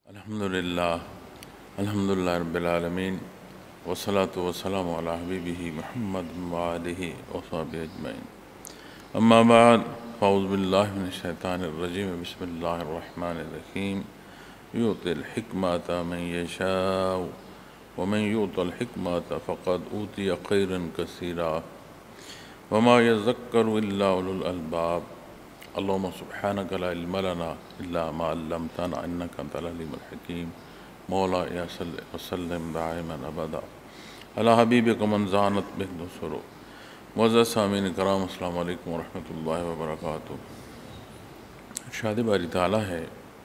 الحمدللہ رب العالمین والصلاة والسلام علی حبیبہ محمد وآلہ وصحبہ اجمعین اما بعد فاعوذ باللہ من الشیطان الرجیم بسم اللہ الرحمن الرحیم یؤتی الحکمۃ من یشاء ومن یؤت الحکمۃ فقد اوتی خیرا کثیرا وما یذکر الا اولو الالباب اللہم سبحانک لا علم لنا الا ما علمتنا انک انت العلیم الحکیم مولا یا صلی وسلم دائما ابدا علی حبیبک من زانت بہ النصر معزز سامعین کرام السلام علیکم ورحمۃ اللہ وبرکاتہ۔ ارشاد باری تعالیٰ ہے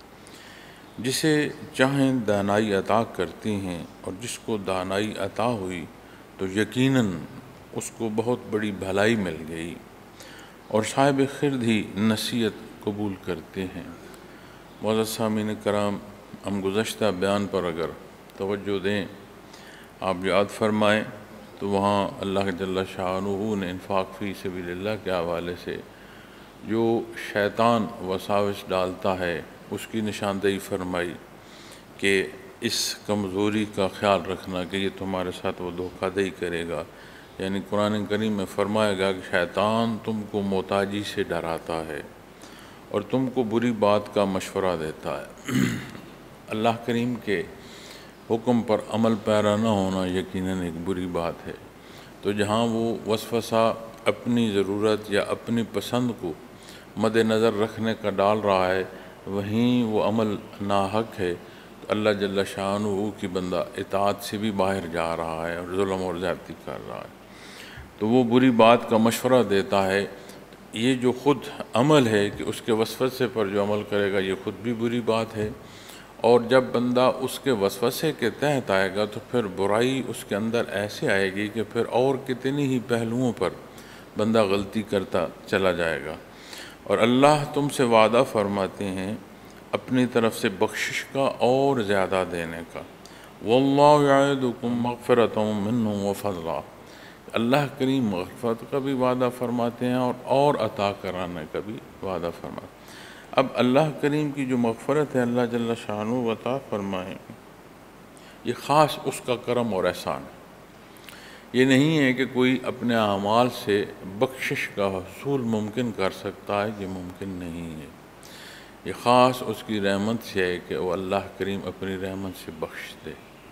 جسے چاہیں دانائی عطا کرتی ہیں اور جس کو دانائی عطا ہوئی تو یقیناً اس کو بہت بڑی بھلائی مل گئی اور صاحب خرد ہی نصیحت قبول کرتے ہیں۔ معزز سامعین کرام، ہم گزشتہ بیان پر اگر توجہ دیں، آپ یاد فرمائیں تو وہاں اللہ جل شانہ نے انفاق فی سبیل اللہ کے حوالے سے جو شیطان وساوس ڈالتا ہے اس کی نشاندہی فرمائی کہ اس کمزوری کا خیال رکھنا کہ یہ تمہارے ساتھ وہ دھوکہ دہی کرے گا، یعنی قرآن کریم میں فرمایا گیا کہ شیطان تم کو محتاجی سے ڈراتا ہے اور تم کو بری بات کا مشورہ دیتا ہے۔ اللہ کریم کے حکم پر عمل پیرا نہ ہونا یقیناً ایک بری بات ہے، تو جہاں وہ وسوسہ اپنی ضرورت یا اپنی پسند کو مد نظر رکھنے کا ڈال رہا ہے، وہیں وہ عمل ناحق ہے تو اللہ جل شانہ کی بندہ اطاعت سے بھی باہر جا رہا ہے اور ظلم اور زیادتی کر رہا ہے، تو وہ بری بات کا مشورہ دیتا ہے۔ یہ جو خود عمل ہے کہ اس کے وسوسے پر جو عمل کرے گا یہ خود بھی بری بات ہے، اور جب بندہ اس کے وسوسے کے تحت آئے گا تو پھر برائی اس کے اندر ایسے آئے گی کہ پھر اور کتنی ہی پہلوؤں پر بندہ غلطی کرتا چلا جائے گا۔ اور اللہ تم سے وعدہ فرماتے ہیں اپنی طرف سے بخشش کا اور زیادہ دینے کا۔ واللہ یعدکم مغفرۃ منہ وفضلا، اللہ کریم مغفرت کا بھی وعدہ فرماتے ہیں اور عطا کرانے کا بھی وعدہ فرماتے ہیں۔ اب اللہ کریم کی جو مغفرت ہے اللہ جل شانہ عطا فرمائیں، یہ خاص اس کا کرم اور احسان ہے۔ یہ نہیں ہے کہ کوئی اپنے اعمال سے بخشش کا حصول ممکن کر سکتا ہے، یہ ممکن نہیں ہے، یہ خاص اس کی رحمت سے ہے کہ وہ اللہ کریم اپنی رحمت سے بخش دے۔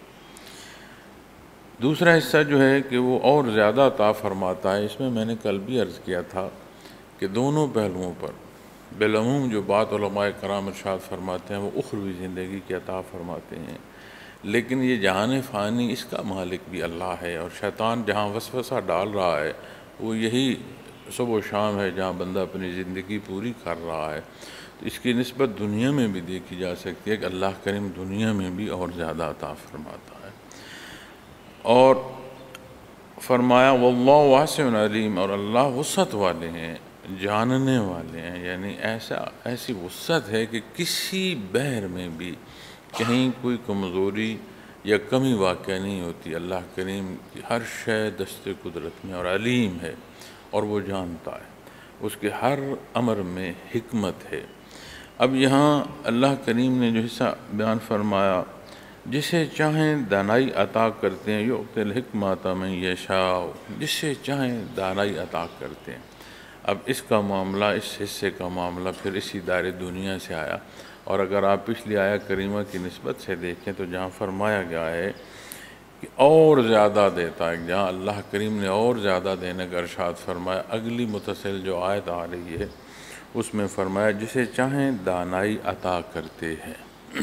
دوسرا حصہ جو ہے کہ وہ اور زیادہ عطا فرماتا ہے، اس میں میں نے کل بھی عرض کیا تھا کہ دونوں پہلوؤں پر بالعموم جو بات علماء کرام ارشاد فرماتے ہیں وہ اخروی زندگی کی عطا فرماتے ہیں، لیکن یہ جہان فانی اس کا مالک بھی اللہ ہے، اور شیطان جہاں وسوسہ ڈال رہا ہے وہ یہی صبح و شام ہے جہاں بندہ اپنی زندگی پوری کر رہا ہے، تو اس کی نسبت دنیا میں بھی دیکھی جا سکتی ہے کہ اللہ کریم دنیا میں بھی اور زیادہ عطا فرماتا ہے۔ اور فرمایا واللہ واسع علیم، اور اللہ وسعت والے ہیں، جاننے والے ہیں، یعنی ایسی وسعت ہے کہ کسی بحر میں بھی کہیں کوئی کمزوری یا کمی واقع نہیں ہوتی۔ اللہ کریم کی ہر شے دست قدرت میں اور علیم ہے، اور وہ جانتا ہے، اس کے ہر امر میں حکمت ہے۔ اب یہاں اللہ کریم نے جو حصہ بیان فرمایا جسے چاہیں دانائی عطا کرتے ہیں، یؤتی الحکمۃ من یشاء، جسے چاہیں دانائی عطا کرتے ہیں۔ اب اس کا معاملہ، اس حصے کا معاملہ پھر اسی دار دنیا سے آیا، اور اگر آپ پچھلی آیہ کریمہ کی نسبت سے دیکھیں تو جہاں فرمایا گیا ہے کہ اور زیادہ دیتا ہے، جہاں اللہ کریم نے اور زیادہ دینے کا ارشاد فرمایا، اگلی متصل جو آیت آ رہی ہے اس میں فرمایا جسے چاہیں دانائی عطا کرتے ہیں۔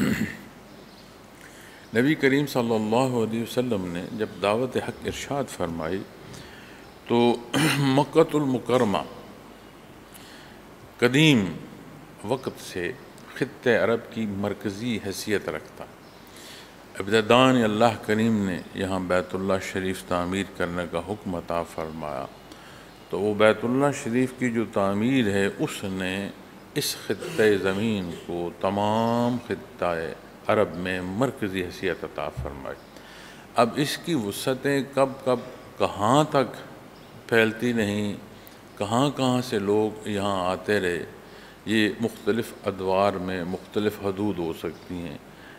نبی کریم صلی اللہ علیہ وسلم نے جب دعوت حق ارشاد فرمائی تو مکۃ المکرمہ قدیم وقت سے خطۂ عرب کی مرکزی حیثیت رکھتا۔ ابتداً اللہ کریم نے یہاں بیت اللہ شریف تعمیر کرنے کا حکم عطا فرمایا، تو وہ بیت اللہ شریف کی جو تعمیر ہے اس نے اس خطۂ زمین کو تمام خطۂ عرب میں مرکزی حیثیت عطا فرمائی۔ اب اس کی وسعتیں کب کہاں تک پھیلتی نہیں، کہاں سے لوگ یہاں آتے رہے، یہ مختلف ادوار میں مختلف حدود ہو سکتی ہیں،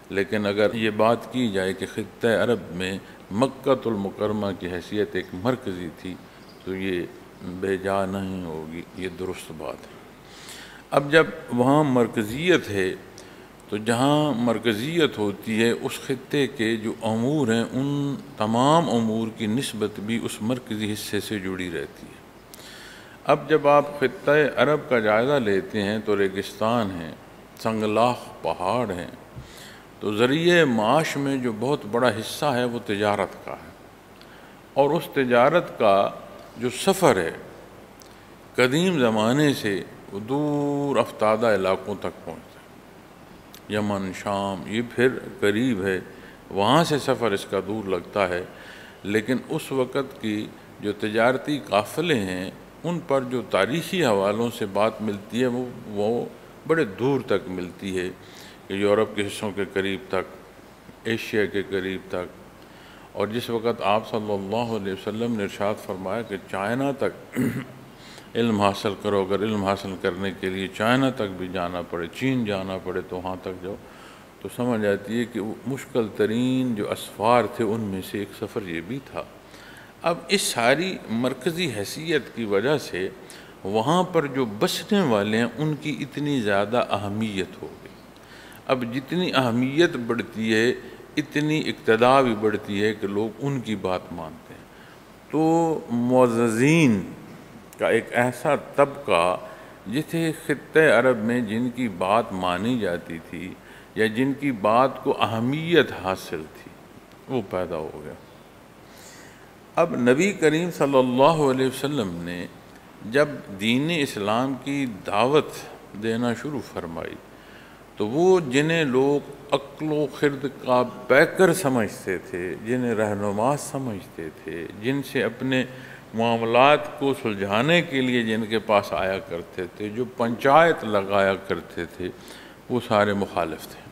لیکن اگر یہ بات کی جائے کہ خطہ عرب میں مکہ المکرمہ کی حیثیت ایک مرکزی تھی تو یہ بے جا نہیں ہوگی، یہ درست بات ہے۔ اب جب وہاں مرکزیت ہے تو جہاں مرکزیت ہوتی ہے اس خطے کے جو امور ہیں ان تمام امور کی نسبت بھی اس مرکزی حصے سے جڑی رہتی ہے۔ اب جب آپ خطہ عرب کا جائزہ لیتے ہیں تو ریگستان ہیں، سنگلاخ پہاڑ ہیں، تو ذریعہ معاش میں جو بہت بڑا حصہ ہے وہ تجارت کا ہے، اور اس تجارت کا جو سفر ہے قدیم زمانے سے وہ دور افتادہ علاقوں تک پہنچتا ہے، یمن، شام، یہ پھر قریب ہے، وہاں سے سفر اس کا دور لگتا ہے، لیکن اس وقت کی جو تجارتی قافلے ہیں ان پر جو تاریخی حوالوں سے بات ملتی ہے وہ بڑے دور تک ملتی ہے کہ یورپ کے حصوں کے قریب تک، ایشیا کے قریب تک، اور جس وقت آپ صلی اللہ علیہ وسلم نے ارشاد فرمایا کہ چائنا تک علم حاصل کرو، اگر علم حاصل کرنے کے لیے چائنا تک بھی جانا پڑے، چین جانا پڑے تو وہاں تک جاؤ، تو سمجھ آتی ہے کہ وہ مشکل ترین جو اسفار تھے ان میں سے ایک سفر یہ بھی تھا۔ اب اس ساری مرکزی حیثیت کی وجہ سے وہاں پر جو بسنے والے ہیں ان کی اتنی زیادہ اہمیت ہو گئی۔ اب جتنی اہمیت بڑھتی ہے اتنی اقتداء بھی بڑھتی ہے کہ لوگ ان کی بات مانتے ہیں، تو معززین کا ایک ایسا طبقہ جسے خطہ عرب میں جن کی بات مانی جاتی تھی یا جن کی بات کو اہمیت حاصل تھی وہ پیدا ہو گیا۔ اب نبی کریم صلی اللہ علیہ وسلم نے جب دین اسلام کی دعوت دینا شروع فرمائی تو وہ جنہیں لوگ عقل و خرد کا پیکر سمجھتے تھے، جنہیں رہنما سمجھتے تھے، جن سے اپنے معاملات کو سلجھانے کے لیے جن کے پاس آیا کرتے تھے، جو پنچایت لگایا کرتے تھے، وہ سارے مخالف تھے۔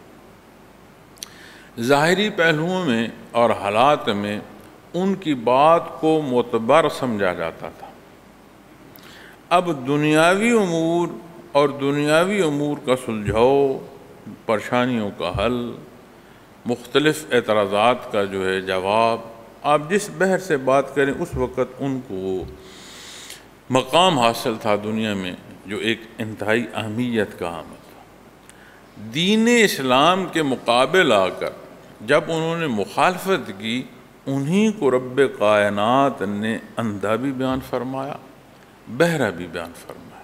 ظاہری پہلوؤں میں اور حالات میں ان کی بات کو معتبر سمجھا جاتا تھا۔ اب دنیاوی امور اور دنیاوی امور کا سلجھاؤ، پریشانیوں کا حل، مختلف اعتراضات کا جو ہے جواب، آپ جس بحر سے بات کریں اس وقت ان کو مقام حاصل تھا دنیا میں جو ایک انتہائی اہمیت کا حامل تھا۔ دین اسلام کے مقابل آ کر جب انہوں نے مخالفت کی، انہی کو رب کائنات نے اندھا بھی بیان فرمایا، بہرا بھی بیان فرمایا۔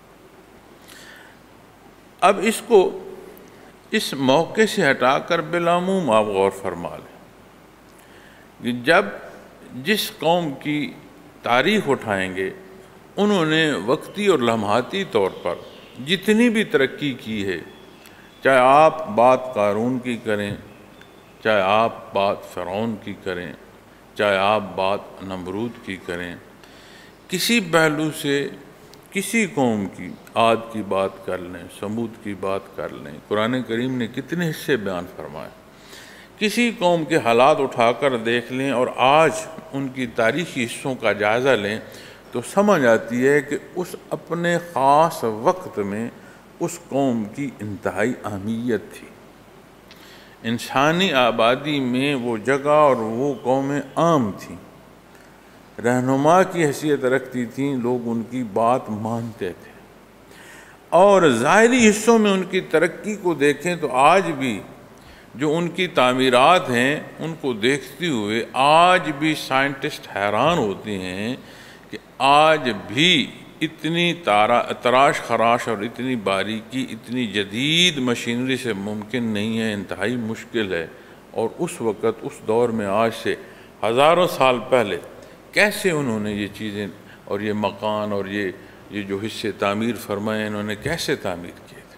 اب اس کو اس موقع سے ہٹا کر بالعموم آپ غور فرما لیں کہ جب جس قوم کی تاریخ اٹھائیں گے انہوں نے وقتی اور لمحاتی طور پر جتنی بھی ترقی کی ہے، چاہے آپ بات قارون کی کریں، چاہے آپ بات فرعون کی کریں، چاہے آپ بات نمرود کی کریں، کسی پہلو سے کسی قوم کی، عاد کی بات کر لیں، سمود کی بات کر لیں، قرآن کریم نے کتنے حصے بیان فرمائے، کسی قوم کے حالات اٹھا کر دیکھ لیں اور آج ان کی تاریخی حصوں کا جائزہ لیں تو سمجھ آتی ہے کہ اس اپنے خاص وقت میں اس قوم کی انتہائی اہمیت تھی۔ انسانی آبادی میں وہ جگہ اور وہ قومیں عام تھیں، رہنما کی حیثیت رکھتی تھیں، لوگ ان کی بات مانتے تھے، اور ظاہری حصوں میں ان کی ترقی کو دیکھیں تو آج بھی جو ان کی تعمیرات ہیں ان کو دیکھتے ہوئے آج بھی سائنٹسٹ حیران ہوتے ہیں کہ آج بھی اتنی تراش خراش اور اتنی باریکی اتنی جدید مشینری سے ممکن نہیں ہے، انتہائی مشکل ہے۔ اور اس وقت اس دور میں آج سے ہزاروں سال پہلے کیسے انہوں نے یہ چیزیں اور یہ مکان اور یہ جو حصے تعمیر فرمائے انہوں نے کیسے تعمیر کیے تھے،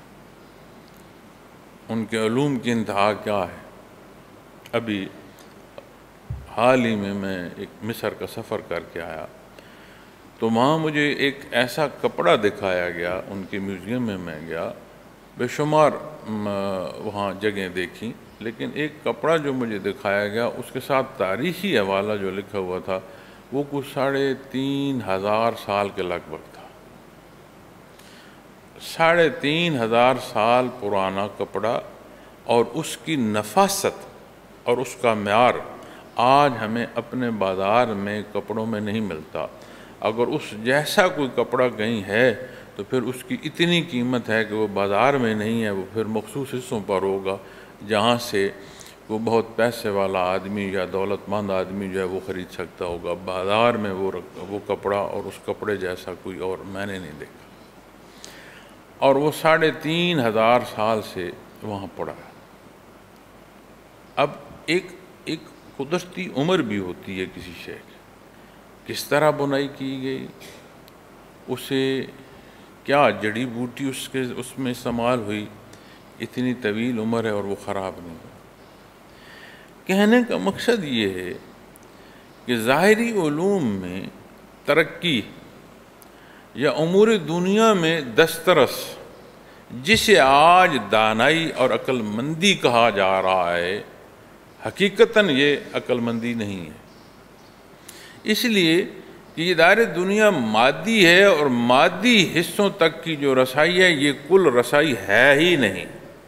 ان کے علوم کی انتہا کیا ہے۔ ابھی حال ہی میں ایک مصر کا سفر کر کے آیا تو وہاں مجھے ایک ایسا کپڑا دکھایا گیا، ان کے میوزیم میں گیا، بے شمار وہاں جگہیں دیکھیں، لیکن ایک کپڑا جو مجھے دکھایا گیا اس کے ساتھ تاریخی حوالہ جو لکھا ہوا تھا وہ کچھ 3500 سال کے لگ بھگ تھا۔ 3500 سال پرانا کپڑا، اور اس کی نفاست اور اس کا معیار آج ہمیں اپنے بازار میں کپڑوں میں نہیں ملتا۔ اگر اس جیسا کوئی کپڑا کہیں ہے تو پھر اس کی اتنی قیمت ہے کہ وہ بازار میں نہیں ہے، وہ پھر مخصوص حصوں پر ہوگا جہاں سے وہ بہت پیسے والا آدمی یا دولت مند آدمی جو ہے وہ خرید سکتا ہوگا۔ بازار میں وہ کپڑا اور اس کپڑے جیسا کوئی اور میں نے نہیں دیکھا، اور وہ 3500 سال سے وہاں پڑا ہے۔ اب ایک قدرتی عمر بھی ہوتی ہے کسی شے کی، کس طرح بنائی کی گئی، اسے کیا جڑی بوٹی اس میں استعمال ہوئی، اتنی طویل عمر ہے اور وہ خراب نہیں ہوئی۔ کہنے کا مقصد یہ ہے کہ ظاہری علوم میں ترقی یا امور دنیا میں دسترس، جسے آج دانائی اور عقل مندی کہا جا رہا ہے، حقیقتاً یہ عقل مندی نہیں ہے، اس لیے کہ یہ دار دنیا مادی ہے، اور مادی حصوں تک کی جو رسائی ہے یہ کل رسائی ہے ہی نہیں۔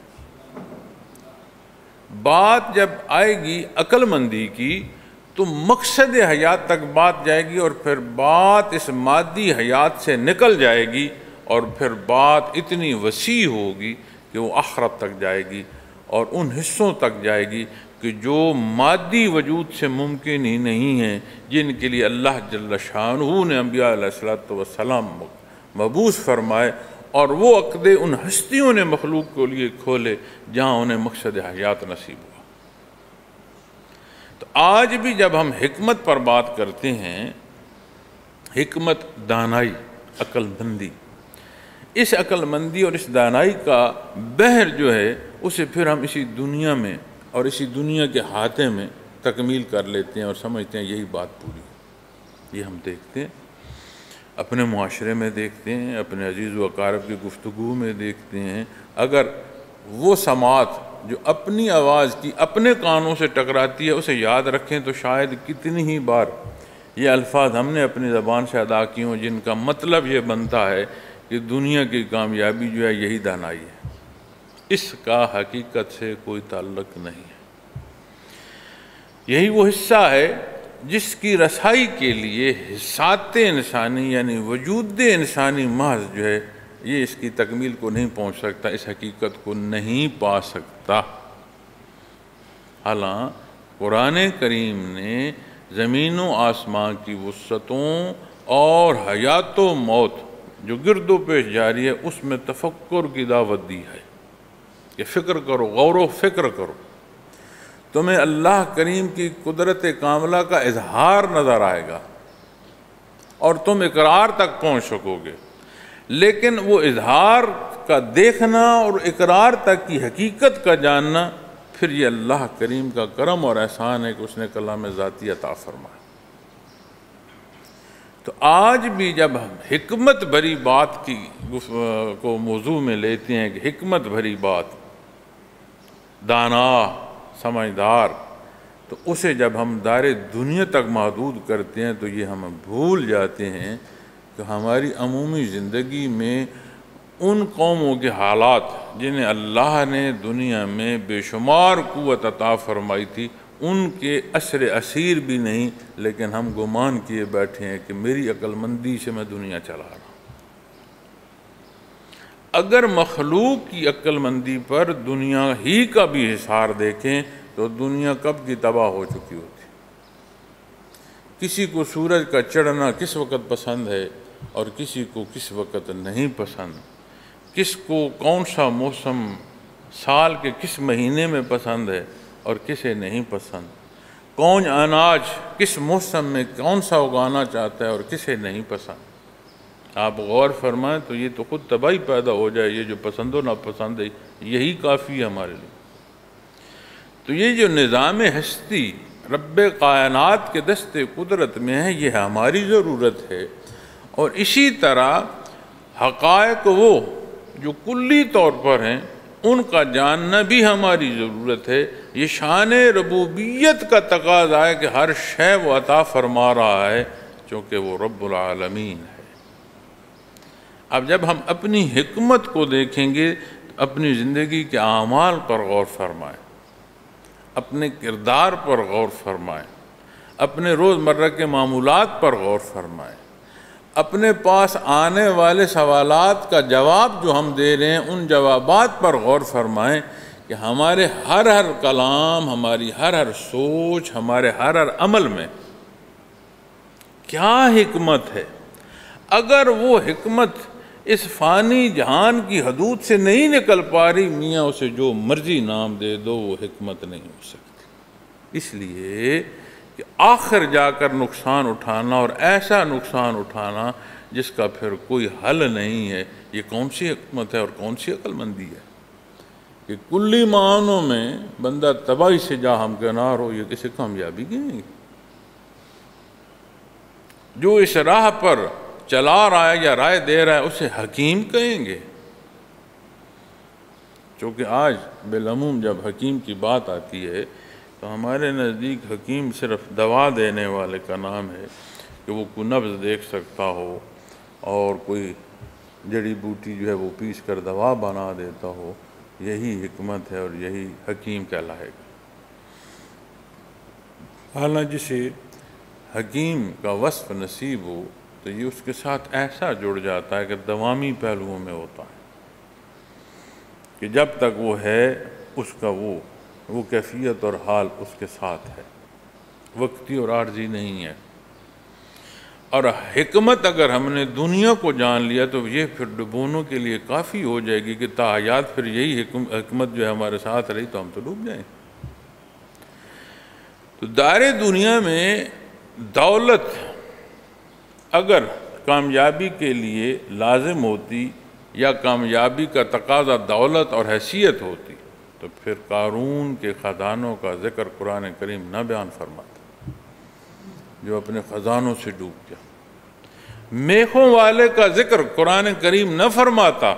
بات جب آئے گی عقل مندی کی تو مقصد حیات تک بات جائے گی، اور پھر بات اس مادی حیات سے نکل جائے گی، اور پھر بات اتنی وسیع ہوگی کہ وہ آخرت تک جائے گی اور ان حصوں تک جائے گی کہ جو مادی وجود سے ممکن ہی نہیں ہیں، جن کے لیے اللہ جل شانہ نے انبیاء علیہ السلام مبعوث فرمائے، اور وہ عقدے ان ہستیوں نے مخلوق کے لیے کھولے جہاں انہیں مقصد حیات نصیب ہوا۔ تو آج بھی جب ہم حکمت پر بات کرتے ہیں، حکمت دانائی، عقل مندی، اس عقل مندی اور اس دانائی کا بحر جو ہے اسے پھر ہم اسی دنیا میں اور اسی دنیا کے ہاتھے میں تکمیل کر لیتے ہیں اور سمجھتے ہیں یہی بات پوری ہے۔ یہ ہم دیکھتے ہیں، اپنے معاشرے میں دیکھتے ہیں، اپنے عزیز و اقارب کی گفتگو میں دیکھتے ہیں۔ اگر وہ سماعت جو اپنی آواز کی اپنے کانوں سے ٹکراتی ہے اسے یاد رکھیں تو شاید کتنی ہی بار یہ الفاظ ہم نے اپنی زبان سے ادا کی ہوں جن کا مطلب یہ بنتا ہے کہ دنیا کی کامیابی جو ہے یہی دانائی ہے، اس کا حقیقت سے کوئی تعلق نہیں ہے۔ یہی وہ حصہ ہے جس کی رسائی کے لیے حسات انسانی یعنی وجود انسانی محض جو ہے یہ اس کی تکمیل کو نہیں پہنچ سکتا، اس حقیقت کو نہیں پا سکتا۔ حالانکہ قرآن کریم نے زمین و آسمان کی وسعتوں اور حیات و موت جو گرد و پیش جاری ہے اس میں تفکر کی دعوت دی ہے کہ فکر کرو، غور و فکر کرو، تمہیں اللہ کریم کی قدرت کاملہ کا اظہار نظر آئے گا اور تم اقرار تک پہنچ سکو گے، لیکن وہ اظہار کا دیکھنا اور اقرار تک کی حقیقت کا جاننا پھر یہ اللہ کریم کا کرم اور احسان ہے کہ اس نے کلام ذاتی عطا فرمایا۔ تو آج بھی جب ہم حکمت بھری بات کی کو موضوع میں لیتے ہیں کہ حکمت بھری بات، دانا، سمجھدار، تو اسے جب ہم دار دنیا تک محدود کرتے ہیں تو یہ ہم بھول جاتے ہیں کہ ہماری عمومی زندگی میں ان قوموں کے حالات جنہیں اللہ نے دنیا میں بے شمار قوت عطا فرمائی تھی ان کے اثر اسیر بھی نہیں، لیکن ہم گمان کیے بیٹھے ہیں کہ میری عقل مندی سے میں دنیا چلا رہا ہوں۔ اگر مخلوق کی عقل مندی پر دنیا ہی کا بھی حصار دیکھیں تو دنیا کب کی تباہ ہو چکی ہوتی۔ کسی کو سورج کا چڑھنا کس وقت پسند ہے اور کسی کو کس وقت نہیں پسند، کس کو کون سا موسم سال کے کس مہینے میں پسند ہے اور کسے نہیں پسند، کون اناج کس موسم میں کون سا اگانا چاہتا ہے اور کسے نہیں پسند۔ آپ غور فرمائیں تو یہ تو خود تباہی پیدا ہو جائے، یہ جو پسند و ناپسند ہے یہی کافی ہے ہمارے لیے۔ تو یہ جو نظام ہستی رب کائنات کے دست قدرت میں ہے یہ ہماری ضرورت ہے، اور اسی طرح حقائق وہ جو کلی طور پر ہیں ان کا جاننا بھی ہماری ضرورت ہے۔ یہ شان ربوبیت کا تقاضا ہے کہ ہر شے وہ عطا فرما رہا ہے چونکہ وہ رب العالمین ہے۔ اب جب ہم اپنی حکمت کو دیکھیں گے تو اپنی زندگی کے اعمال پر غور فرمائیں، اپنے کردار پر غور فرمائیں، اپنے روزمرہ کے معمولات پر غور فرمائیں، اپنے پاس آنے والے سوالات کا جواب جو ہم دے رہے ہیں ان جوابات پر غور فرمائیں کہ ہمارے ہر کلام، ہماری ہر سوچ، ہمارے ہر عمل میں کیا حکمت ہے۔ اگر وہ حکمت اس فانی جہان کی حدود سے نہیں نکل پا رہی، میاں اسے جو مرضی نام دے دو، وہ حکمت نہیں ہو سکتی۔ اس لیے کہ آخر جا کر نقصان اٹھانا، اور ایسا نقصان اٹھانا جس کا پھر کوئی حل نہیں ہے، یہ کون سی حکمت ہے اور کون سی عقل مندی ہے کہ کلی معنوں میں بندہ تباہی سے جا ہمکنار ہو، یہ کسی کامیابی کی نہیں۔ جو اس راہ پر چلا رہا ہے یا رائے دے رہا ہے اسے حکیم کہیں گے، چونکہ آج بالعموم جب حکیم کی بات آتی ہے تو ہمارے نزدیک حکیم صرف دوا دینے والے کا نام ہے کہ وہ کوئی نبض دیکھ سکتا ہو اور کوئی جڑی بوٹی جو ہے وہ پیس کر دوا بنا دیتا ہو، یہی حکمت ہے اور یہی حکیم کہلائے گا۔ حالانکہ جسے حکیم کا وصف نصیب ہو تو یہ اس کے ساتھ ایسا جڑ جاتا ہے کہ دوامی پہلوؤں میں ہوتا ہے کہ جب تک وہ ہے اس کا وہ کیفیت اور حال اس کے ساتھ ہے، وقتی اور عارضی نہیں ہے۔ اور حکمت اگر ہم نے دنیا کو جان لیا تو یہ پھر ڈبونوں کے لیے کافی ہو جائے گی کہ تا حیات پھر یہی حکمت جو ہے ہمارے ساتھ رہی تو ہم تو ڈوب جائیں۔ تو دار دنیا میں دولت اگر کامیابی کے لیے لازم ہوتی یا کامیابی کا تقاضا دولت اور حیثیت ہوتی تو پھر قارون کے خزانوں کا ذکر قرآن کریم نہ بیان فرماتا، جو اپنے خزانوں سے ڈوب گیا۔ میخوں والے کا ذکر قرآن کریم نہ فرماتا۔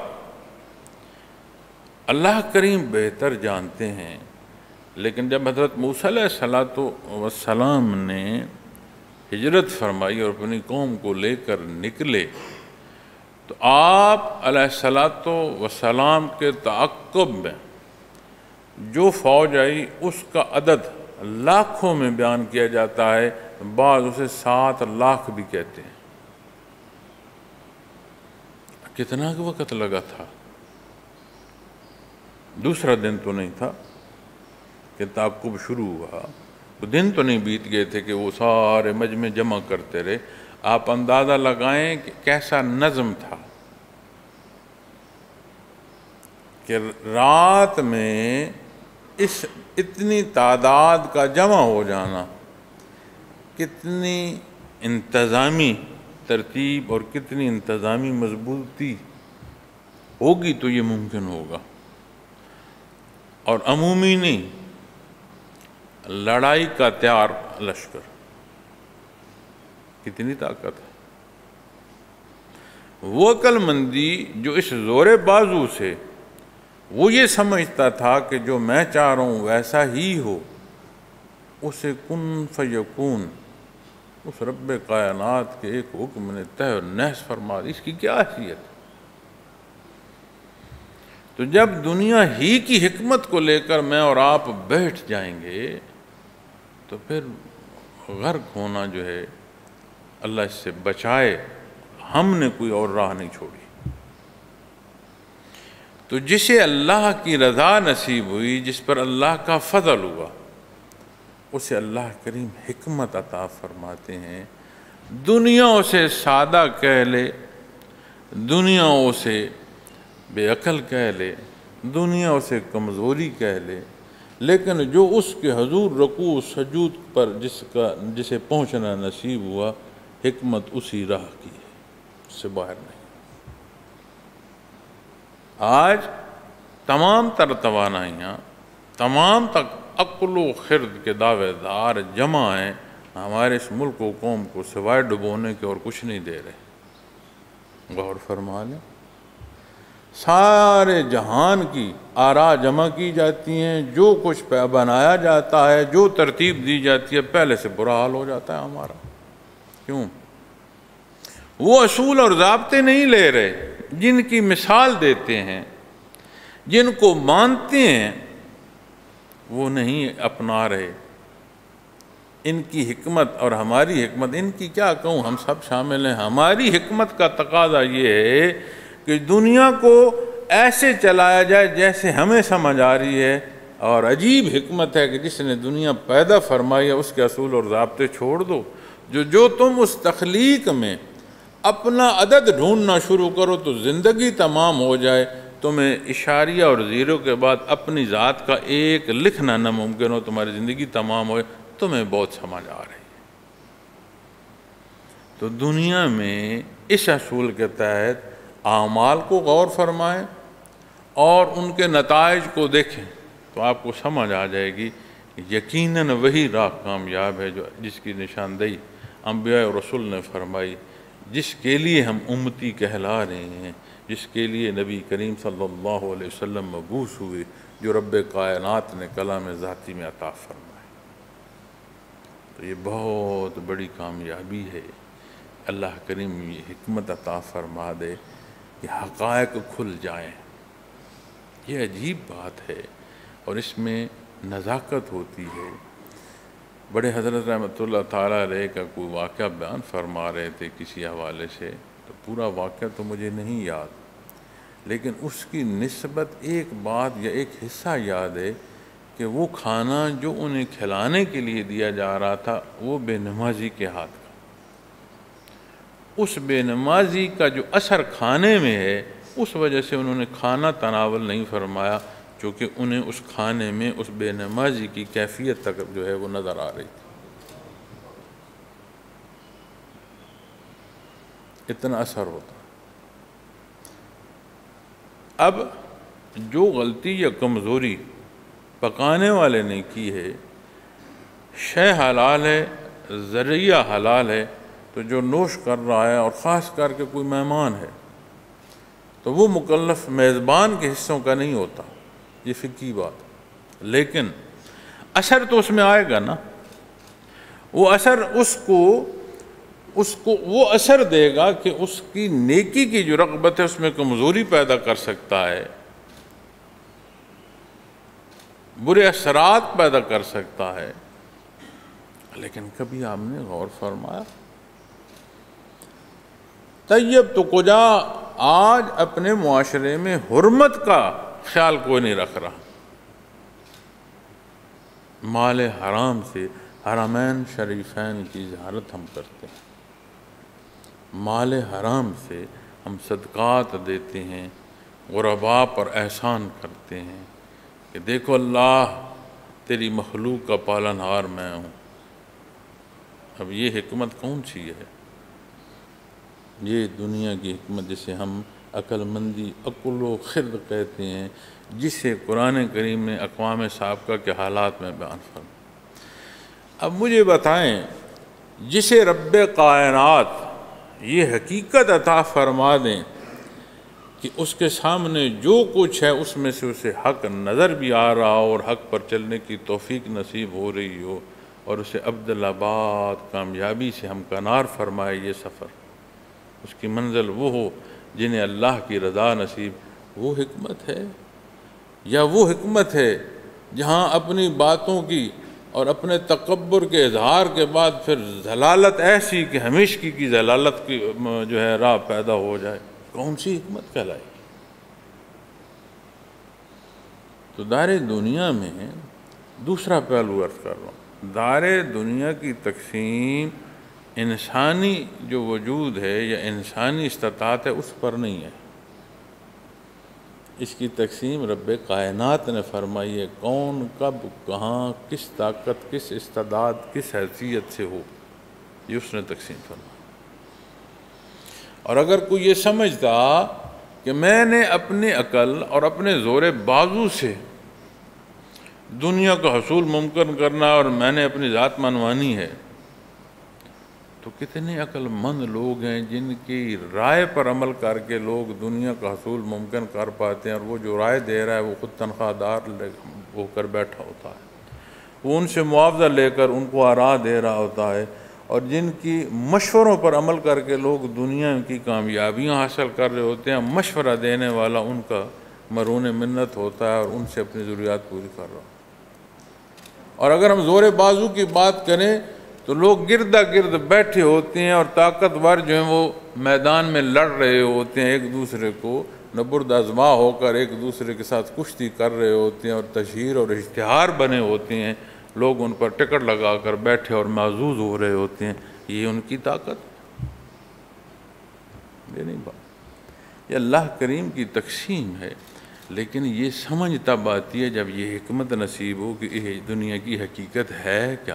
اللہ کریم بہتر جانتے ہیں، لیکن جب حضرت موسیٰ علیہ السلام نے ہجرت فرمائی اور اپنی قوم کو لے کر نکلے تو آپ علیہ السلام کے تعقب میں جو فوج آئی اس کا عدد لاکھوں میں بیان کیا جاتا ہے، بعض اسے 7 لاکھ بھی کہتے ہیں۔ کتنا وقت لگا تھا؟ دوسرا دن تو نہیں تھا کہ تعقب شروع ہوا، تو دن تو نہیں بیت گئے تھے کہ وہ سارے مجمع جمع کرتے رہے۔ آپ اندازہ لگائیں کہ کیسا نظم تھا کہ رات میں اس اتنی تعداد کا جمع ہو جانا، کتنی انتظامی ترتیب اور کتنی انتظامی مضبوطی ہوگی تو یہ ممکن ہوگا، اور عمومی نہیں، لڑائی کا تیار لشکر، کتنی طاقت ہے۔ وہ عقل مندی جو اس زور بازو سے وہ یہ سمجھتا تھا کہ جو میں چاہ رہا ہوں ویسا ہی ہو، اسے کن فیکون، اس رب کائنات کے ایک حکم نے تہ و نحس فرما دی، اس کی کیا حیثیت؟ تو جب دنیا ہی کی حکمت کو لے کر میں اور آپ بیٹھ جائیں گے تو پھر غرق ہونا جو ہے، اللہ اس سے بچائے، ہم نے کوئی اور راہ نہیں چھوڑی۔ تو جسے اللہ کی رضا نصیب ہوئی، جس پر اللہ کا فضل ہوا، اسے اللہ کریم حکمت عطا فرماتے ہیں۔ دنیا اسے سادہ کہہ لے، دنیا اسے بے عقل کہہ لے، دنیا اسے کمزوری کہہ لے، لیکن جو اس کے حضور رکوع سجود پر جسے پہنچنا نصیب ہوا، حکمت اسی راہ کی ہے، اس سے باہر نہیں۔ آج تمام تر توانائیاں، تمام تک عقل و خرد کے دعوے دار جمع ہیں، ہمارے اس ملک و قوم کو سوائے ڈبونے کے اور کچھ نہیں دے رہے۔ غور فرما لیں، سارے جہان کی آراء جمع کی جاتی ہیں، جو کچھ بنایا جاتا ہے، جو ترتیب دی جاتی ہے، پہلے سے برا حال ہو جاتا ہے ہمارا۔ کیوں؟ وہ اصول اور ضابطے نہیں لے رہے جن کی مثال دیتے ہیں جن کو مانتے ہیں وہ نہیں اپنا رہے۔ ان کی حکمت اور ہماری حکمت، ان کی کیا کہوں، ہم سب شامل ہیں۔ ہماری حکمت کا تقاضا یہ ہے کہ دنیا کو ایسے چلایا جائے جیسے ہمیں سمجھ آ رہی ہے، اور عجیب حکمت ہے کہ جس نے دنیا پیدا فرمائی ہے اس کے اصول اور ضابطے چھوڑ دو۔ جو تم اس تخلیق میں اپنا عدد ڈھونڈنا شروع کرو تو زندگی تمام ہو جائے، تمہیں اشاریہ اور زیرو کے بعد اپنی ذات کا ایک لکھنا ناممکن ہو، تمہاری زندگی تمام ہوئے، تمہیں بہت سمجھ آ رہی ہے۔ تو دنیا میں اس اصول کے تحت اعمال کو غور فرمائیں اور ان کے نتائج کو دیکھیں تو آپ کو سمجھ آ جائے گی کہ یقیناً وہی راہ کامیاب ہے جس کی نشاندہی انبیاء اور رسول نے فرمائی، جس کے لیے ہم امتی کہلا رہے ہیں، جس کے لیے نبی کریم صلی اللہ علیہ وسلم مبعوث ہوئے، جو رب کائنات نے کلام ذاتی میں عطا فرمائے۔ تو یہ بہت بڑی کامیابی ہے۔ اللہ کریم یہ حکمت عطا فرما دے کہ حقائق کھل جائیں۔ یہ عجیب بات ہے اور اس میں نزاکت ہوتی ہے۔ بڑے حضرت رحمۃ اللہ تعالیٰ علیہ کا کوئی واقعہ بیان فرما رہے تھے کسی حوالے سے، تو پورا واقعہ تو مجھے نہیں یاد، لیکن اس کی نسبت ایک بات یا ایک حصہ یاد ہے کہ وہ کھانا جو انہیں کھلانے کے لیے دیا جا رہا تھا وہ بے نمازی کے ہاتھ کا۔ اس بے نمازی کا جو اثر کھانے میں ہے اس وجہ سے انہوں نے کھانا تناول نہیں فرمایا، چونکہ انہیں اس کھانے میں اس بے نمازی کی کیفیت تک جو ہے وہ نظر آ رہی تھی، اتنا اثر ہوتا۔ اب جو غلطی یا کمزوری پکانے والے نے کی ہے، شے حلال ہے، ذریعہ حلال ہے، تو جو نوش کر رہا ہے اور خاص کر کے کوئی مہمان ہے تو وہ مکلف میزبان کے حصوں کا نہیں ہوتا، یہ فقہی بات، لیکن اثر تو اس میں آئے گا نا۔ وہ اثر اس کو وہ اثر دے گا کہ اس کی نیکی کی جو رغبت ہے اس میں کمزوری پیدا کر سکتا ہے، برے اثرات پیدا کر سکتا ہے۔ لیکن کبھی آپ نے غور فرمایا؟ طیب تو کجا آج اپنے معاشرے میں حرمت کا خیال کوئی نہیں رکھ رہا۔ مال حرام سے حرمین شریفین کی زیارت ہم کرتے ہیں، مال حرام سے ہم صدقات دیتے ہیں، غرباء پر احسان کرتے ہیں کہ دیکھو اللہ تیری مخلوق کا پالنہار میں ہوں۔ اب یہ حکمت کون سی ہے؟ یہ دنیا کی حکمت جسے ہم عقل مندی، عقل و خرد کہتے ہیں، جسے قرآن کریم نے اقوام سابقہ کے حالات میں بیان فرمایا۔ اب مجھے بتائیں، جسے رب کائنات یہ حقیقت عطا فرما دیں کہ اس کے سامنے جو کچھ ہے اس میں سے اسے حق نظر بھی آ رہا ہو اور حق پر چلنے کی توفیق نصیب ہو رہی ہو، اور اسے عبدالآباد کامیابی سے ہمکنار فرمائے یہ سفر، اس کی منزل وہ ہو جنہیں اللہ کی رضا نصیب، وہ حکمت ہے؟ یا وہ حکمت ہے جہاں اپنی باتوں کی اور اپنے تکبر کے اظہار کے بعد پھر ضلالت ایسی کہ ہمیشگی کی ضلالت کی جو ہے راہ پیدا ہو جائے؟ کون سی حکمت کہلائی؟ تو دار دنیا میں دوسرا پہلو عرض کر رہا ہوں، دار دنیا کی تقسیم انسانی جو وجود ہے یا انسانی استطاعت ہے اس پر نہیں ہے، اس کی تقسیم رب کائنات نے فرمائی ہے، کون کب کہاں کس طاقت کس استعداد کس حیثیت سے ہو، یہ اس نے تقسیم فرمائی۔ اور اگر کوئی یہ سمجھتا کہ میں نے اپنی عقل اور اپنے زور بازو سے دنیا کا حصول ممکن کرنا اور میں نے اپنی ذات منوانی ہے، تو کتنے عقل مند لوگ ہیں جن کی رائے پر عمل کر کے لوگ دنیا کا حصول ممکن کر پاتے ہیں، اور وہ جو رائے دے رہا ہے وہ خود تنخواہ دار ہو کر بیٹھا ہوتا ہے، وہ ان سے معاوضہ لے کر ان کو آراء دے رہا ہوتا ہے، اور جن کی مشوروں پر عمل کر کے لوگ دنیا کی کامیابیاں حاصل کر رہے ہوتے ہیں، مشورہ دینے والا ان کا مرہون منت ہوتا ہے اور ان سے اپنی ضروریات پوری کر رہا ہوں۔ اور اگر ہم زور بازو کی بات کریں تو لوگ گردا گرد بیٹھے ہوتے ہیں اور طاقتور جو ہیں وہ میدان میں لڑ رہے ہوتے ہیں، ایک دوسرے کو نبرد آزما ہو کر ایک دوسرے کے ساتھ کشتی کر رہے ہوتے ہیں اور تشہیر اور اشتہار بنے ہوتے ہیں، لوگ ان پر ٹکٹ لگا کر بیٹھے اور معزوز ہو رہے ہوتے ہیں۔ یہ ان کی طاقت، یہ نہیں بات، یہ اللہ کریم کی تقسیم ہے۔ لیکن یہ سمجھ تب آتی ہے جب یہ حکمت نصیب ہو کہ یہ دنیا کی حقیقت ہے کیا۔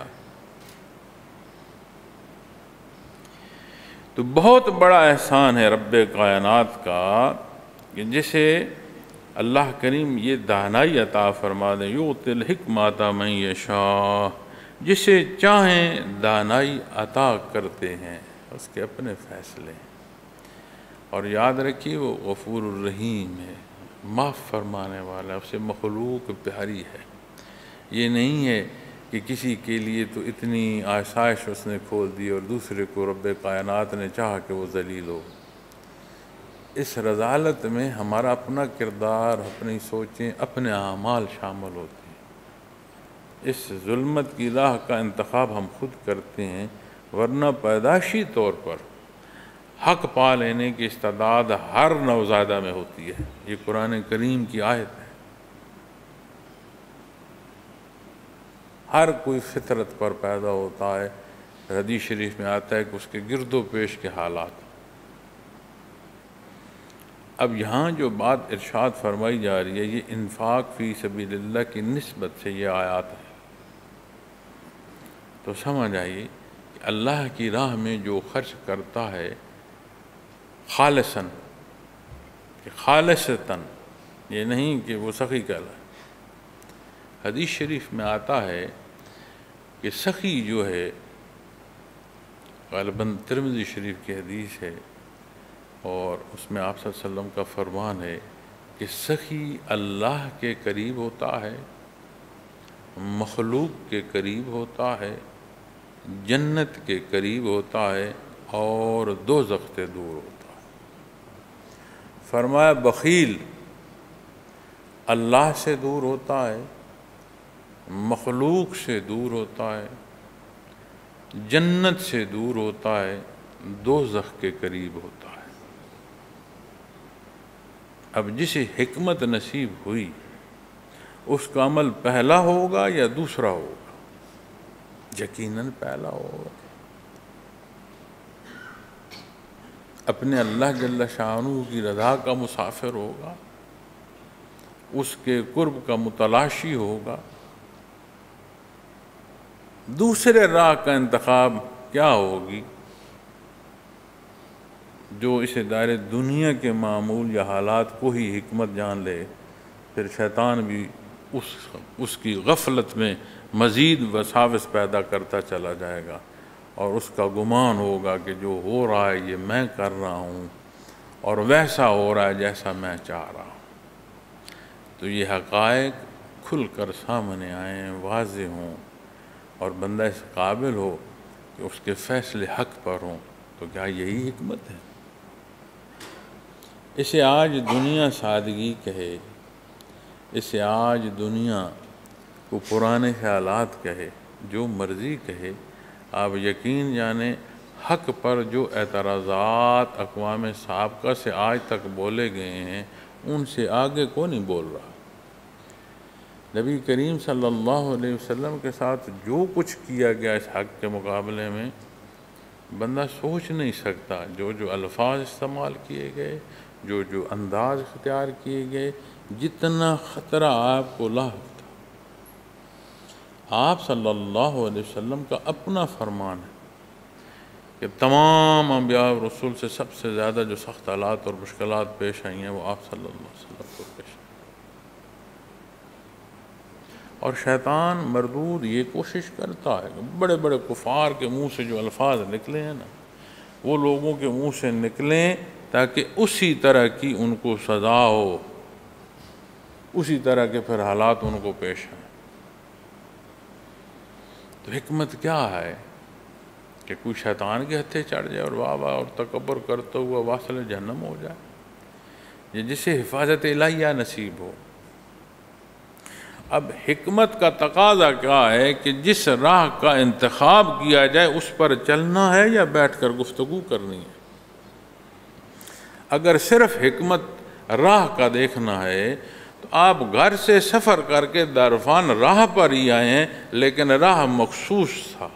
تو بہت بڑا احسان ہے رب کائنات کا کہ جسے اللہ کریم یہ دانائی عطا فرما دیں، یؤتی الحکمۃ من یشاء، جسے چاہیں دانائی عطا کرتے ہیں، اس کے اپنے فیصلے ہیں۔ اور یاد رکھیے وہ غفور الرحیم ہے، معاف فرمانے والا، اسے مخلوق پیاری ہے۔ یہ نہیں ہے کہ کسی کے لیے تو اتنی آسائش اس نے کھول دی اور دوسرے کو رب کائنات نے چاہا کہ وہ ذلیل ہو۔ اس رذالت میں ہمارا اپنا کردار، اپنی سوچیں، اپنے اعمال شامل ہوتے ہیں۔ اس ظلمت کی راہ کا انتخاب ہم خود کرتے ہیں، ورنہ پیدائشی طور پر حق پا لینے کی استعداد ہر نوزائیدہ میں ہوتی ہے۔ یہ قرآن کریم کی آیت ہے۔ ہر کوئی فطرت پر پیدا ہوتا ہے۔ حدیث شریف میں آتا ہے کہ اس کے گرد و پیش کے حالات۔ اب یہاں جو بات ارشاد فرمائی جا رہی ہے، یہ انفاق فی سبیل اللہ کی نسبت سے یہ آیات ہے۔ تو سمجھ آئیے کہ اللہ کی راہ میں جو خرچ کرتا ہے خالصاً، کہ خالصتاً، یہ نہیں کہ وہ سخی کہلائے۔ حدیث شریف میں آتا ہے کہ سخی جو ہے، غالباً ترمذی شریف کی حدیث ہے، اور اس میں آپ صلی اللہ علیہ وسلم کا فرمان ہے کہ سخی اللہ کے قریب ہوتا ہے، مخلوق کے قریب ہوتا ہے، جنت کے قریب ہوتا ہے، اور دوزخ سے دور ہوتا ہے۔ فرمایا بخیل اللہ سے دور ہوتا ہے، مخلوق سے دور ہوتا ہے، جنت سے دور ہوتا ہے، دوزخ کے قریب ہوتا ہے۔ اب جسے حکمت نصیب ہوئی اس کا عمل پہلا ہوگا یا دوسرا ہوگا؟ یقیناً پہلا ہوگا۔ اپنے اللہ جل شانہ کی رضا کا مسافر ہوگا، اس کے قرب کا متلاشی ہوگا۔ دوسرے راہ کا انتخاب کیا ہوگی؟ جو اس دائرے دنیا کے معمول یا حالات کو ہی حکمت جان لے، پھر شیطان بھی اس کی غفلت میں مزید وساوس پیدا کرتا چلا جائے گا، اور اس کا گمان ہوگا کہ جو ہو رہا ہے یہ میں کر رہا ہوں، اور ویسا ہو رہا ہے جیسا میں چاہ رہا ہوں۔ تو یہ حقائق کھل کر سامنے آئیں، واضح ہوں، اور بندہ اس قابل ہو کہ اس کے فیصلے حق پر ہوں، تو کیا یہی حکمت ہے؟ اسے آج دنیا سادگی کہے، اسے آج دنیا کو پرانے خیالات کہے، جو مرضی کہے، آپ یقین جانیں حق پر جو اعتراضات اقوام سابقہ سے آج تک بولے گئے ہیں ان سے آگے کو نہیں بول رہا۔ نبی کریم صلی اللہ علیہ وسلم کے ساتھ جو کچھ کیا گیا اس حق کے مقابلے میں بندہ سوچ نہیں سکتا۔ جو جو الفاظ استعمال کیے گئے، جو جو انداز اختیار کیے گئے، جتنا خطرہ آپ کو لاحق تھا۔ آپ صلی اللہ علیہ وسلم کا اپنا فرمان ہے کہ تمام انبیاء اور رسول سے سب سے زیادہ جو سخت حالات اور مشکلات پیش آئی ہیں وہ آپ صلی اللہ علیہ وسلم کو پیش آئی۔ اور شیطان مردود یہ کوشش کرتا ہے کہ بڑے بڑے کفار کے منہ سے جو الفاظ نکلے ہیں نا، وہ لوگوں کے منہ سے نکلیں تاکہ اسی طرح کی ان کو سزا ہو، اسی طرح کے پھر حالات ان کو پیش آئیں۔ تو حکمت کیا ہے کہ کوئی شیطان کے ہتھے چڑھ جائے اور واہ واہ اور تکبر کرتا ہوا واصل جہنم ہو جائے؟ یہ جسے حفاظت الہیہ نصیب ہو۔ اب حکمت کا تقاضا کیا ہے کہ جس راہ کا انتخاب کیا جائے اس پر چلنا ہے یا بیٹھ کر گفتگو کرنی ہے۔ اگر صرف حکمت راہ کا دیکھنا ہے تو آپ گھر سے سفر کر کے دارفان راہ پر ہی آئے ہیں، لیکن راہ مخصوص تھا،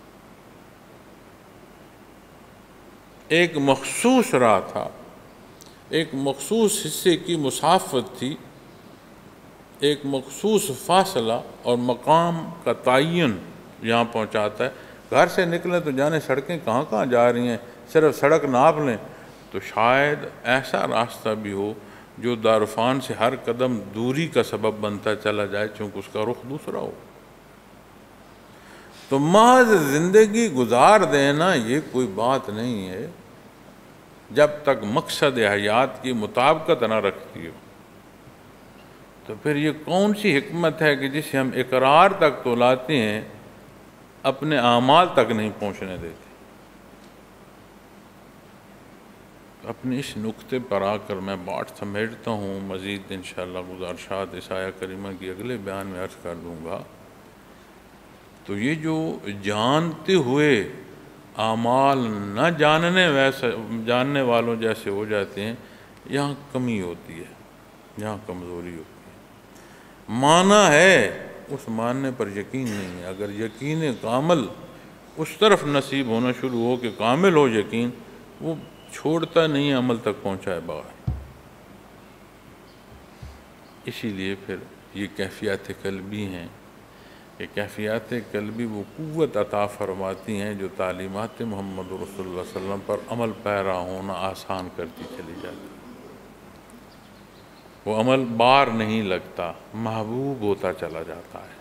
ایک مخصوص راہ تھا، ایک مخصوص حصے کی مسافت تھی، ایک مخصوص فاصلہ اور مقام کا تعین یہاں پہنچاتا ہے۔ گھر سے نکلیں تو جانے سڑکیں کہاں کہاں جا رہی ہیں، صرف سڑک ناپ لیں تو شاید ایسا راستہ بھی ہو جو دارفان سے ہر قدم دوری کا سبب بنتا چلا جائے، چونکہ اس کا رخ دوسرا ہو۔ تو محض زندگی گزار دینا یہ کوئی بات نہیں ہے جب تک مقصد حیات کی مطابقت نہ رکھتی ہو۔ تو پھر یہ کون سی حکمت ہے کہ جسے ہم اقرار تک تو لاتے ہیں، اپنے اعمال تک نہیں پہنچنے دیتے؟ اپنے اس نقطے پر آ کر میں بات سمیٹتا ہوں، مزید انشاءاللہ گزارشات اس آیہ کریمہ کی اگلے بیان میں عرض کر دوں گا۔ تو یہ جو جانتے ہوئے اعمال نہ جاننے والوں جیسے ہو جاتے ہیں، یہاں کمی ہوتی ہے، یہاں کمزوری ہوتی ہے۔ مانا ہے، اس ماننے پر یقین نہیں ہے۔ اگر یقین کامل اس طرف نصیب ہونا شروع ہو کہ کامل ہو یقین، وہ چھوڑتا نہیں، عمل تک پہنچائے بغیر۔ اسی لیے پھر یہ کیفیات قلبی ہیں، یہ کیفیات قلبی وہ قوت عطا فرماتی ہیں جو تعلیمات محمد رسول اللہ صلی اللہ علیہ وسلم پر عمل پیرا ہونا آسان کرتی چلی جاتی۔ وہ عمل بار نہیں لگتا، محبوب ہوتا چلا جاتا ہے۔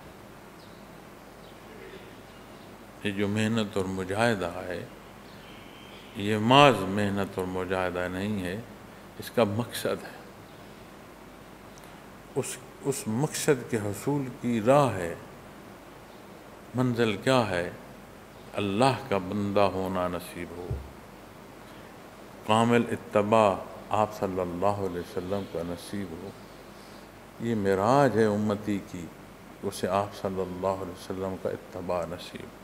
یہ جو محنت اور مجاہدہ ہے، یہ محض محنت اور مجاہدہ نہیں ہے، اس کا مقصد ہے، اس مقصد کے حصول کی راہ ہے، منزل کیا ہے؟ اللہ کا بندہ ہونا نصیب ہو، کامل اتباع آپ صلی اللہ علیہ وسلم کا نصیب ہو۔ یہ معراج ہے امتی کی، اسے آپ صلی اللہ علیہ وسلم کا اتباع نصیب ہو۔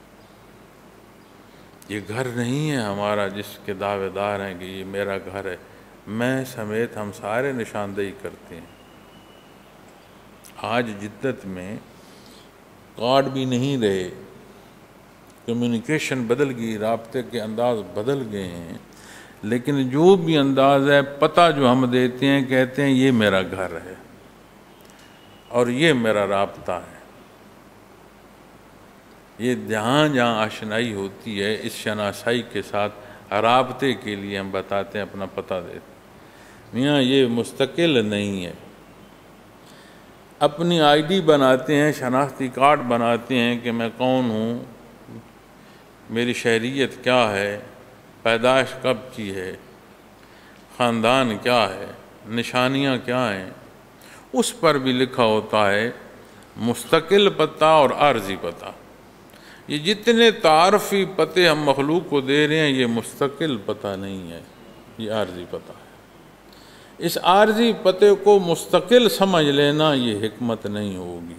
یہ گھر نہیں ہے ہمارا جس کے دعوے دار ہیں کہ یہ میرا گھر ہے، میں سمیت ہم سارے نشاندہی کرتے ہیں۔ آج جدت میں کارڈ بھی نہیں رہے، کمیونیکیشن بدل گئی، رابطے کے انداز بدل گئے ہیں، لیکن جو بھی انداز ہے، پتہ جو ہم دیتے ہیں، کہتے ہیں یہ میرا گھر ہے اور یہ میرا رابطہ ہے۔ یہ جہاں جہاں آشنائی ہوتی ہے، اس شناسائی کے ساتھ رابطے کے لیے ہم بتاتے ہیں، اپنا پتہ دیتے ہیں۔ میاں یہ مستقل نہیں ہے، اپنی آئی ڈی بناتے ہیں، شناختی کارڈ بناتے ہیں کہ میں کون ہوں، میری شہریت کیا ہے، پیدائش کب کی ہے، خاندان کیا ہے، نشانیاں کیا ہیں، اس پر بھی لکھا ہوتا ہے مستقل پتہ اور عارضی پتہ۔ یہ جتنے تعارفی پتے ہم مخلوق کو دے رہے ہیں، یہ مستقل پتہ نہیں ہے، یہ عارضی پتہ ہے۔ اس عارضی پتے کو مستقل سمجھ لینا یہ حکمت نہیں ہوگی۔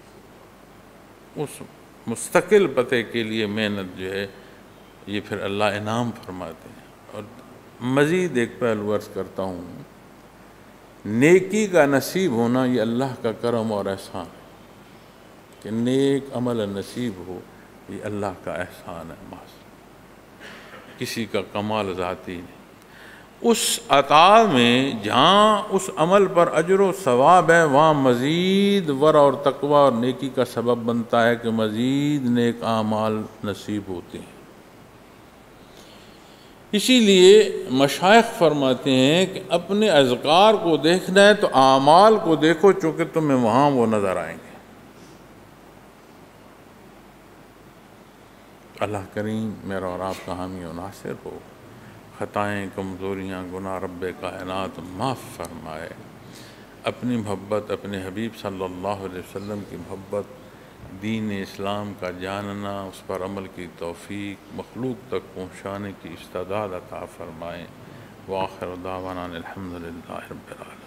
اس مستقل پتے کے لیے محنت جو ہے، یہ پھر اللہ انعام فرماتے ہیں۔ اور مزید ایک پہلو عرض کرتا ہوں، نیکی کا نصیب ہونا یہ اللہ کا کرم اور احسان ہے، کہ نیک عمل نصیب ہو، یہ اللہ کا احسان ہے محض، کسی کا کمال ذاتی نہیں۔ اس عطا میں جہاں اس عمل پر اجر و ثواب ہے، وہاں مزید ورع اور تقوی اور نیکی کا سبب بنتا ہے کہ مزید نیک اعمال نصیب ہوتے ہیں۔ اسی لیے مشائخ فرماتے ہیں کہ اپنے اذکار کو دیکھنا ہے تو اعمال کو دیکھو، چونکہ تمہیں وہاں وہ نظر آئیں گے۔ اللہ کریم میرا اور آپ کا حامی و ناصر ہو، خطائیں، کمزوریاں، گناہ رب کائنات معاف فرمائے، اپنی محبت، اپنے حبیب صلی اللہ علیہ وسلم کی محبت، دین اسلام کا جاننا، اس پر عمل کی توفیق، مخلوق تک پہنچانے کی استعداد عطا فرمائیں۔ وآخر دعوانا الحمد للہ رب العالمین.